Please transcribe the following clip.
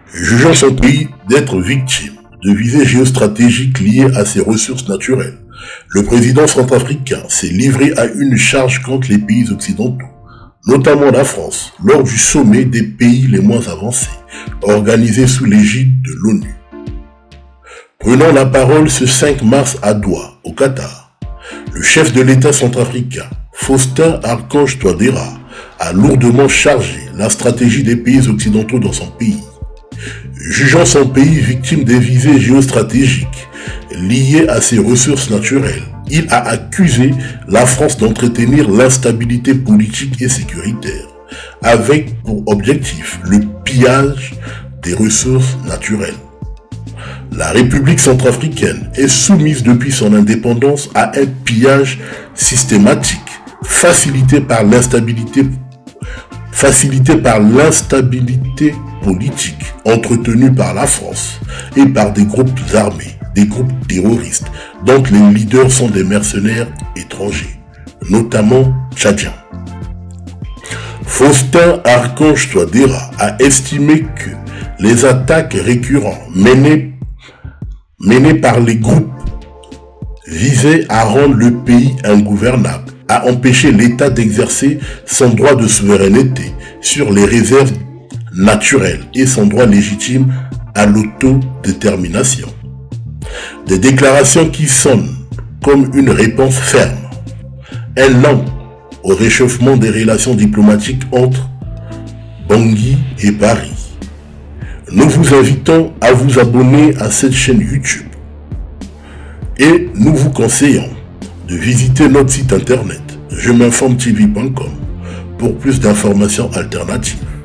Jugeant son pays d'être victime de visées géostratégiques liées à ses ressources naturelles, le président centrafricain s'est livré à une charge contre les pays occidentaux, notamment la France, lors du sommet des pays les moins avancés, organisé sous l'égide de l'ONU. Prenant la parole ce 5 mars à Doha, au Qatar, le chef de l'État centrafricain, Faustin Archange Touadéra, a lourdement chargé la stratégie des pays occidentaux dans son pays. Jugeant son pays victime des visées géostratégiques liées à ses ressources naturelles, il a accusé la France d'entretenir l'instabilité politique et sécuritaire, avec pour objectif le pillage des ressources naturelles. La République centrafricaine est soumise depuis son indépendance à un pillage systématique, facilité par l'instabilité politique entretenue par la France et par des groupes armés, des groupes terroristes, dont les leaders sont des mercenaires étrangers, notamment tchadiens. Faustin Archange Touadéra a estimé que les attaques récurrentes menées par les groupes visaient à rendre le pays ingouvernable, à empêcher l'État d'exercer son droit de souveraineté sur les réserves naturelles et son droit légitime à l'autodétermination. Des déclarations qui sonnent comme une réponse ferme, un non au réchauffement des relations diplomatiques entre Bangui et Paris. Nous vous invitons à vous abonner à cette chaîne YouTube et nous vous conseillons de visiter notre site internet je m'informe tv.com pour plus d'informations alternatives.